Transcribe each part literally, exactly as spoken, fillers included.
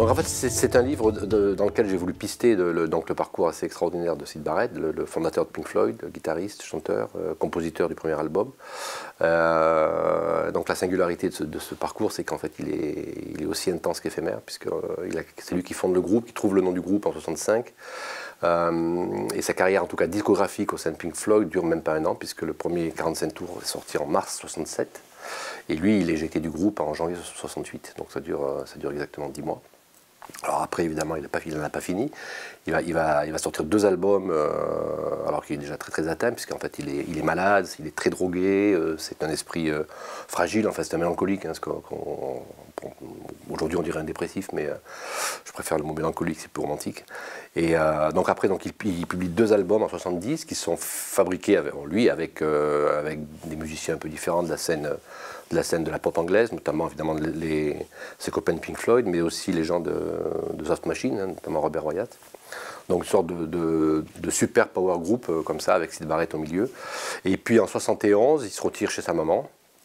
Donc en fait, c'est un livre de, de, dans lequel j'ai voulu pister de, le, donc, le parcours assez extraordinaire de Syd Barrett, le, le fondateur de Pink Floyd, guitariste, chanteur, euh, compositeur du premier album. Euh, donc la singularité de ce, de ce parcours, c'est qu'en fait, il est, il est aussi intense qu'éphémère, puisque euh, c'est lui qui fonde le groupe, qui trouve le nom du groupe en soixante-cinq. Euh, et sa carrière, en tout cas discographique au sein de Pink Floyd, dure même pas un an, puisque le premier quarante-cinq tours est sorti en mars soixante-sept. Et lui, il est éjecté du groupe en janvier soixante-huit, donc ça dure, ça dure exactement dix mois. Alors après, évidemment, il n'en a pas fini. Il va, il va, il va sortir deux albums, euh, alors qu'il est déjà très très atteint, puisqu'en fait, il est, il est malade, il est très drogué, euh, c'est un esprit euh, fragile, en fait, c'est un mélancolique. Hein, Aujourd'hui, on dirait un dépressif, mais euh, je préfère le mot mélancolique, c'est plus romantique. Et euh, donc après, donc, il, il publie deux albums en soixante-dix qui sont fabriqués, avec, lui, avec, euh, avec des musiciens un peu différents de la scène. de la scène de la pop anglaise, notamment évidemment les, ses copains de Pink Floyd, mais aussi les gens de, de Soft Machine, hein, notamment Robert Wyatt. Donc une sorte de, de, de super power group euh, comme ça, avec Syd Barrett au milieu. Et puis en soixante et onze, il se retire chez sa maman,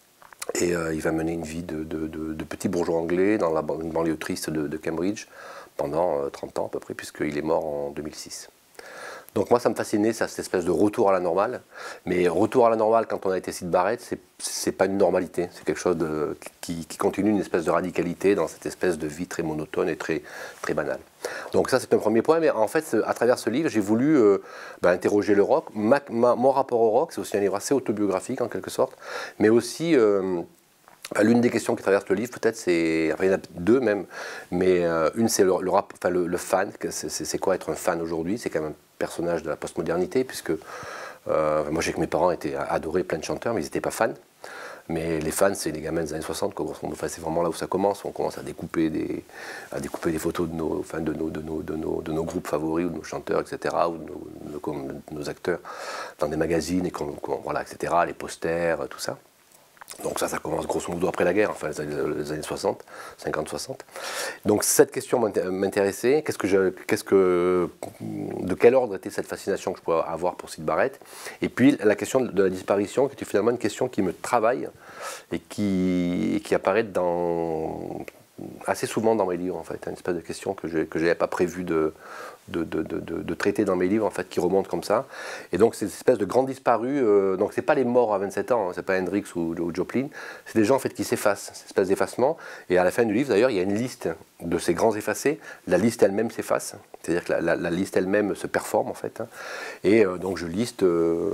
et euh, il va mener une vie de, de, de, de petit bourgeois anglais dans la une banlieue triste de, de Cambridge, pendant euh, trente ans à peu près, puisqu'il est mort en deux mille six. Donc moi, ça me fascinait, ça, cette espèce de retour à la normale. Mais retour à la normale, quand on a été Syd Barrett, c'est pas une normalité. C'est quelque chose de, qui, qui continue une espèce de radicalité dans cette espèce de vie très monotone et très, très banale. Donc ça, c'est un premier point. Mais en fait, à travers ce livre, j'ai voulu euh, bah, interroger le rock. Ma, ma, mon rapport au rock, c'est aussi un livre assez autobiographique, en quelque sorte. Mais aussi... Euh, L'une des questions qui traverse le livre, peut-être, c'est... Enfin, il y en a deux même, mais euh, une, c'est le, le, rap, enfin, le, le fan. C'est quoi être un fan aujourd'hui? C'est quand même un personnage de la postmodernité, puisque euh, moi, je sais que mes parents étaient adorés plein de chanteurs, mais ils n'étaient pas fans. Mais les fans, c'est les gamins des années soixante, quoi. Enfin, c'est vraiment là où ça commence. On commence à découper des, à découper des photos de nos, enfin, de, nos, de, nos, de, nos, de nos groupes favoris, ou de nos chanteurs, et cetera, ou de nos, de nos, de nos acteurs dans des magazines, et qu'on, qu'on, voilà, et cetera, les posters, tout ça. Donc ça, ça commence grosso modo après la guerre, enfin les années, les années soixante, cinquante soixante. Donc cette question m'intéressait, qu'est-ce que je, qu'est-ce que, de quel ordre était cette fascination que je pouvais avoir pour Syd Barrett? Et puis la question de la disparition, qui était finalement une question qui me travaille et qui, et qui apparaît dans, assez souvent dans mes livres, en fait, une espèce de question que je n'avais pas prévu de... De, de, de, de traiter dans mes livres, en fait, qui remontent comme ça. Et donc, c'est une espèce de grand disparu. Euh, donc, c'est pas les morts à vingt-sept ans, hein, c'est pas Hendrix ou, ou Joplin. C'est des gens, en fait, qui s'effacent, cette espèce d'effacement. Et à la fin du livre, d'ailleurs, il y a une liste de ces grands effacés. La liste elle-même s'efface. C'est-à-dire que la, la, la liste elle-même se performe, en fait. Hein. Et euh, donc, je liste, euh,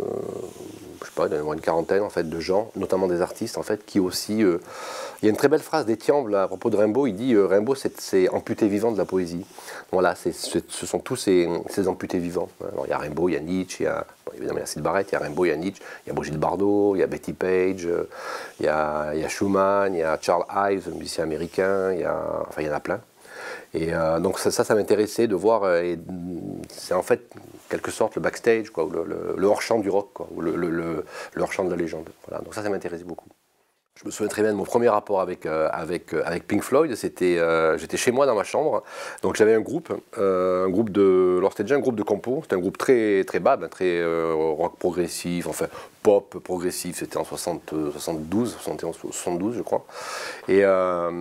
je sais pas, il doit y avoir une quarantaine, en fait, de gens, notamment des artistes, en fait, qui aussi... Euh, il y a une très belle phrase d'Étienne à propos de Rimbaud. Il dit euh, Rimbaud, c'est amputé vivant de la poésie. Voilà, c'est, ce sont tous ces, ces amputés vivants. Alors, il y a Rimbaud, il y a Nietzsche, il y a, bon, évidemment il y a Syd Barrett, il y a Rimbaud, il y a Nietzsche, il y a Brigitte Bardot, il y a Betty Page, il y a, il y a Schumann, il y a Charles Ives, un musicien américain, il y, a, enfin, il y en a plein. Et euh, donc ça, ça, ça m'intéressait de voir. C'est en fait, quelque sorte, le backstage, quoi, ou le, le, le hors-champ du rock, quoi, ou le, le, le, le hors-champ de la légende. Voilà, donc ça, ça m'intéressait beaucoup. Je me souviens très bien de mon premier rapport avec, euh, avec, euh, avec Pink Floyd. C'était, euh, j'étais chez moi dans ma chambre, donc j'avais un groupe, euh, un groupe de, alors c'était déjà un groupe de compos, c'était un groupe très très bas, ben, très euh, rock progressif, enfin pop progressif. C'était en soixante, soixante-douze, soixante et onze, soixante-douze, je crois. Et euh,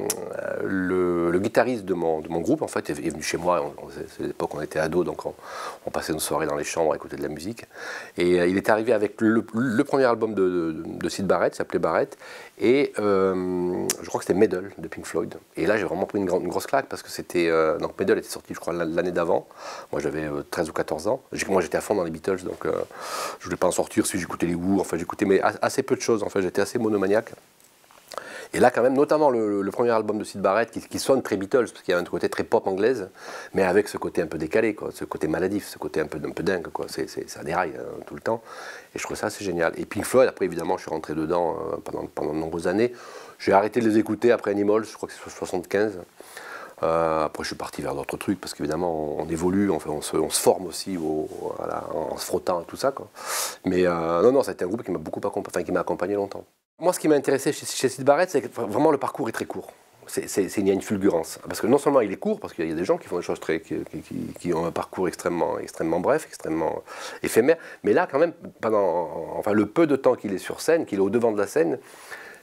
le, le guitariste de mon, de mon groupe, en fait, est venu chez moi. C'est l'époque où on était ados, donc on, on passait nos soirées dans les chambres à écouter de la musique. Et euh, il est arrivé avec le, le premier album de, de, de Syd Barrett, s'appelait Barrett. Et euh, je crois que c'était Medal de Pink Floyd. Et là, j'ai vraiment pris une, grande, une grosse claque parce que c'était. Euh, donc, Medal était sorti, je crois, l'année d'avant. Moi, j'avais euh, treize ou quatorze ans. Moi, j'étais à fond dans les Beatles, donc euh, je voulais pas en sortir si j'écoutais les Who. Enfin, j'écoutais mais assez peu de choses. En fait, j'étais assez monomaniaque. Et là, quand même, notamment le, le premier album de Syd Barrett qui, qui sonne très Beatles, parce qu'il y a un côté très pop anglaise, mais avec ce côté un peu décalé, quoi, ce côté maladif, ce côté un peu, un peu dingue, quoi. C'est, c'est, ça déraille hein, tout le temps. Et je trouve ça assez génial. Et Pink Floyd, après, évidemment, je suis rentré dedans euh, pendant, pendant de nombreuses années. J'ai arrêté de les écouter après Animals, je crois que c'est soixante-quinze. Euh, après, je suis parti vers d'autres trucs, parce qu'évidemment, on, on évolue, on, fait, on, se, on se forme aussi au, voilà, en se frottant et tout ça, quoi. Mais euh, non, non, ça a été un groupe qui m'a beaucoup accompagné, enfin, qui m'a accompagné longtemps. Moi, ce qui m'a intéressé chez, chez Syd Barrett, c'est que vraiment le parcours est très court. C'est, c'est, c'est, il y a une fulgurance. Parce que non seulement il est court, parce qu'il y a des gens qui font des choses très, qui, qui, qui ont un parcours extrêmement, extrêmement bref, extrêmement éphémère, mais là, quand même, pendant enfin, le peu de temps qu'il est sur scène, qu'il est au devant de la scène,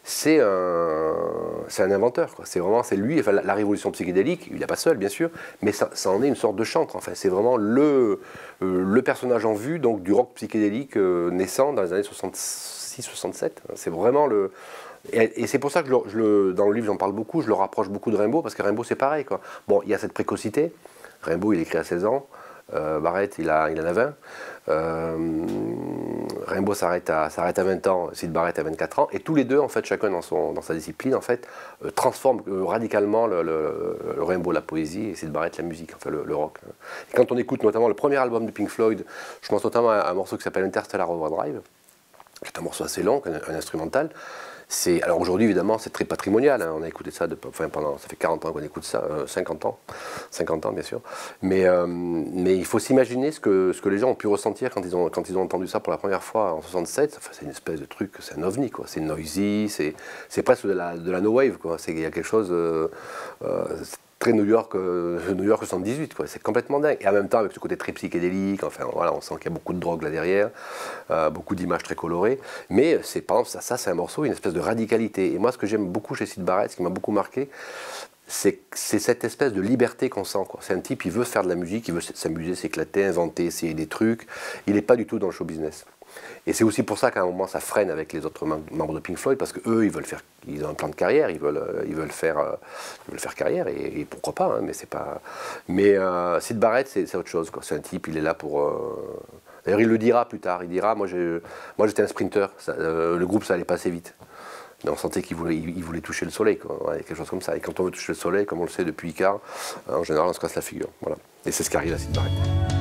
c'est un, c'est un inventeur. C'est vraiment, c'est lui, enfin, la, la révolution psychédélique, il n'est pas seul bien sûr, mais ça, ça en est une sorte de chantre. Enfin, c'est vraiment le, euh, le personnage en vue donc, du rock psychédélique euh, naissant dans les années soixante-six soixante-sept. C'est vraiment le... Et, et c'est pour ça que je le, je le, dans le livre j'en parle beaucoup, je le rapproche beaucoup de Rimbaud, parce que Rimbaud c'est pareil, quoi. Bon, il y a cette précocité, Rimbaud il écrit à seize ans, euh, Barrett il, a, il en a vingt, euh, Rimbaud s'arrête à, s'arrête à vingt ans, Syd Barrett à vingt-quatre ans, et tous les deux, en fait, chacun dans, son, dans sa discipline, en fait, euh, transforment euh, radicalement le, le, le Rimbaud la poésie et Syd Barrett la musique, enfin le, le rock. Et quand on écoute notamment le premier album de Pink Floyd, je pense notamment à un morceau qui s'appelle Interstellar Overdrive, qui est un morceau assez long, un, un instrumental. Alors aujourd'hui, évidemment, c'est très patrimonial. Hein. On a écouté ça de, enfin, pendant, ça fait quarante ans qu'on écoute ça, euh, cinquante ans, cinquante ans bien sûr. Mais, euh, mais il faut s'imaginer ce que, ce que les gens ont pu ressentir quand ils ont, quand ils ont entendu ça pour la première fois en soixante-sept. Enfin, c'est une espèce de truc, c'est un ovni, quoi. C'est noisy, c'est presque de la, de la no wave, quoi. Il y a quelque chose... Euh, euh, très New York, euh, New York soixante-dix-huit, quoi. C'est complètement dingue. Et en même temps, avec ce côté très psychédélique, enfin voilà, on sent qu'il y a beaucoup de drogue là derrière, euh, beaucoup d'images très colorées. Mais c'est, par exemple, ça, ça c'est un morceau, une espèce de radicalité. Et moi, ce que j'aime beaucoup chez Syd Barrett, ce qui m'a beaucoup marqué, c'est cette espèce de liberté qu'on sent. C'est un type, il veut faire de la musique, il veut s'amuser, s'éclater, inventer, essayer des trucs. Il n'est pas du tout dans le show business. Et c'est aussi pour ça qu'à un moment ça freine avec les autres membres de Pink Floyd, parce qu'eux ils veulent faire, ils ont un plan de carrière, ils veulent, ils veulent faire, ils veulent faire carrière et, et pourquoi pas, hein, mais c'est pas. Mais euh, Syd Barrett c'est autre chose, quoi. C'est un type, il est là pour. Euh... D'ailleurs il le dira plus tard, il dira moi j'étais un sprinter, ça, euh, le groupe ça allait pas assez vite. Mais on sentait qu'il voulait, il voulait toucher le soleil, quoi. Ouais, quelque chose comme ça. Et quand on veut toucher le soleil, comme on le sait depuis Icare, en général on se casse la figure. Voilà. Et c'est ce qui arrive à Syd Barrett.